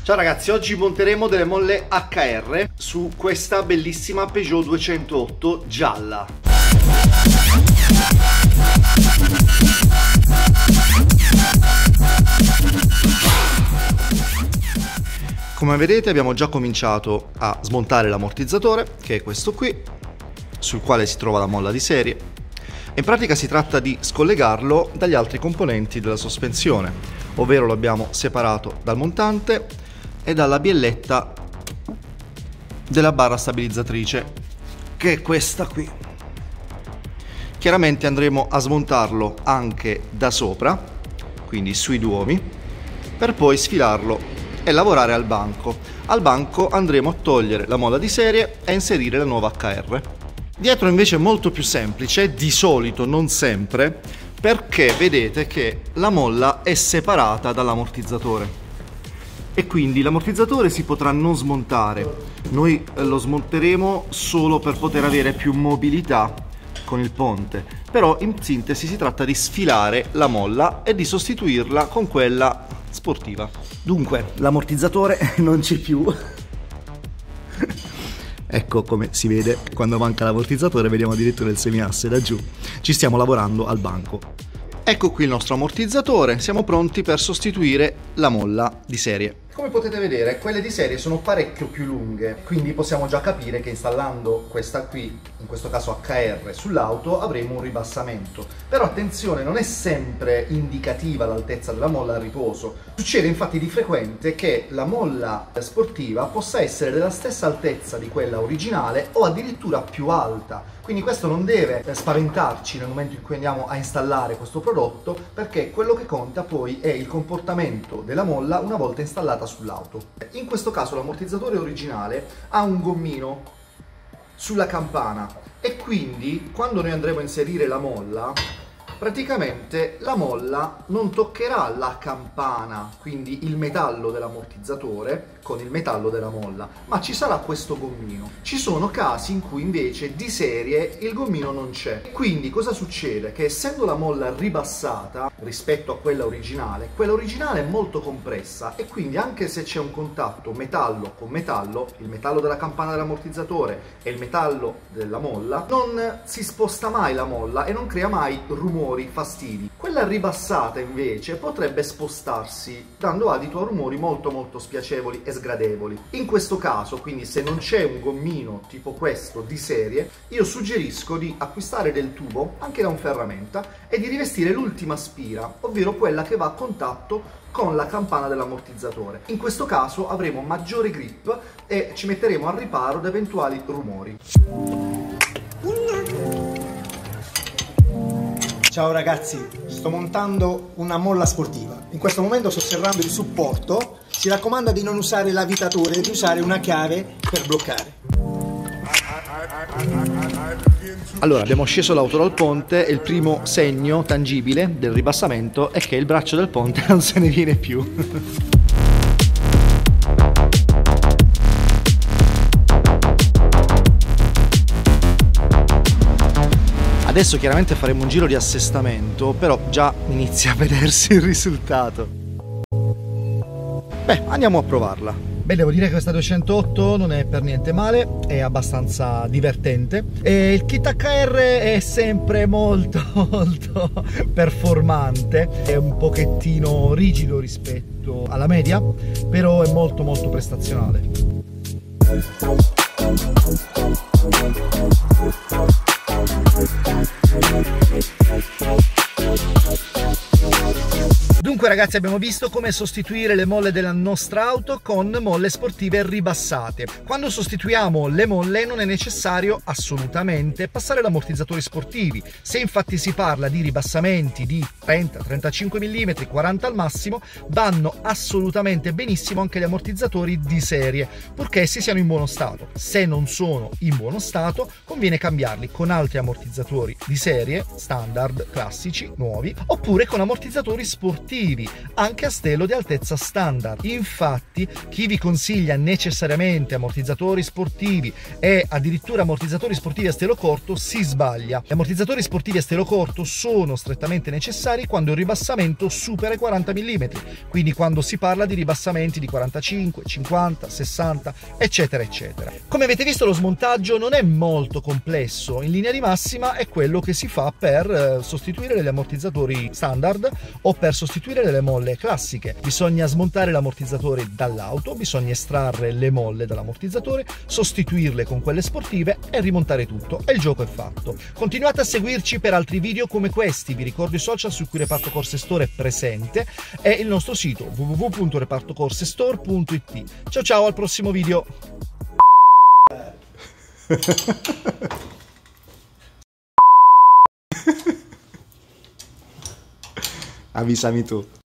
Ciao ragazzi, oggi monteremo delle molle HR su questa bellissima Peugeot 208 gialla. Come vedete abbiamo già cominciato a smontare l'ammortizzatore, che è questo qui, sul quale si trova la molla di serie. In pratica si tratta di scollegarlo dagli altri componenti della sospensione, ovvero lo abbiamo separato dal montante e dalla bielletta della barra stabilizzatrice, che è questa qui. Chiaramente andremo a smontarlo anche da sopra, quindi sui duomi, per poi sfilarlo e lavorare al banco. Al banco andremo a togliere la molla di serie e inserire la nuova HR. Dietro invece è molto più semplice, di solito, non sempre, perché vedete che la molla è separata dall'ammortizzatore e quindi l'ammortizzatore si potrà non smontare. Noi lo smonteremo solo per poter avere più mobilità con il ponte, però in sintesi si tratta di sfilare la molla e di sostituirla con quella sportiva. Dunque l'ammortizzatore non c'è più. Ecco come si vede quando manca l'ammortizzatore, vediamo addirittura il semiasse da giù. Ci stiamo lavorando al banco. Ecco qui il nostro ammortizzatore, siamo pronti per sostituire la molla di serie. Come potete vedere, quelle di serie sono parecchio più lunghe, quindi possiamo già capire che installando questa qui, in questo caso HR, sull'auto avremo un ribassamento. Però attenzione, non è sempre indicativa l'altezza della molla al riposo. Succede infatti di frequente che la molla sportiva possa essere della stessa altezza di quella originale o addirittura più alta. Quindi questo non deve spaventarci nel momento in cui andiamo a installare questo prodotto, perché quello che conta poi è il comportamento della molla una volta installata sull'auto. In questo caso l'ammortizzatore originale ha un gommino sulla campana e quindi quando noi andremo a inserire la molla, praticamente la molla non toccherà la campana, quindi il metallo dell'ammortizzatore con il metallo della molla, ma ci sarà questo gommino. Ci sono casi in cui invece di serie il gommino non c'è. Quindi cosa succede? Che essendo la molla ribassata rispetto a quella originale è molto compressa e quindi anche se c'è un contatto metallo con metallo, il metallo della campana dell'ammortizzatore e il metallo della molla, non si sposta mai la molla e non crea mai rumori, fastidi. Quella ribassata invece potrebbe spostarsi dando adito a rumori molto spiacevoli e sgradevoli. In questo caso, quindi, se non c'è un gommino tipo questo di serie, io suggerisco di acquistare del tubo anche da un ferramenta e di rivestire l'ultima spira, ovvero quella che va a contatto con la campana dell'ammortizzatore. In questo caso avremo maggiore grip e ci metteremo al riparo da eventuali rumori. Ciao ragazzi, sto montando una molla sportiva. In questo momento sto serrando il supporto. Si raccomanda di non usare l'avvitatore e di usare una chiave per bloccare. Allora, abbiamo sceso l'auto dal ponte e il primo segno tangibile del ribassamento è che il braccio del ponte non se ne viene più. Adesso chiaramente faremo un giro di assestamento, però già inizia a vedersi il risultato. Beh, andiamo a provarla. Beh, devo dire che questa 208 non è per niente male, è abbastanza divertente e il kit HR è sempre molto performante, è un pochettino rigido rispetto alla media, però è molto prestazionale. Dunque ragazzi, abbiamo visto come sostituire le molle della nostra auto con molle sportive ribassate. Quando sostituiamo le molle non è necessario assolutamente passare da ammortizzatori sportivi. Se infatti si parla di ribassamenti di 30-35 mm, 40 al massimo, vanno assolutamente benissimo anche gli ammortizzatori di serie, purché essi siano in buono stato. Se non sono in buono stato, conviene cambiarli con altri ammortizzatori di serie, standard, classici, nuovi, oppure con ammortizzatori sportivi sportivi, anche a stelo di altezza standard. Infatti, chi vi consiglia necessariamente ammortizzatori sportivi e addirittura ammortizzatori sportivi a stelo corto si sbaglia. Gli ammortizzatori sportivi a stelo corto sono strettamente necessari quando il ribassamento supera i 40 mm, quindi quando si parla di ribassamenti di 45, 50, 60, eccetera eccetera. Come avete visto, lo smontaggio non è molto complesso, in linea di massima è quello che si fa per sostituire degli ammortizzatori standard o per sostituire delle molle classiche. Bisogna smontare l'ammortizzatore dall'auto, bisogna estrarre le molle dall'ammortizzatore, sostituirle con quelle sportive e rimontare tutto, e il gioco è fatto. Continuate a seguirci per altri video come questi. Vi ricordo i social su cui Reparto Corse Store è presente e il nostro sito www.repartocorsestore.it. Ciao ciao, al prossimo video. Avvisami tu.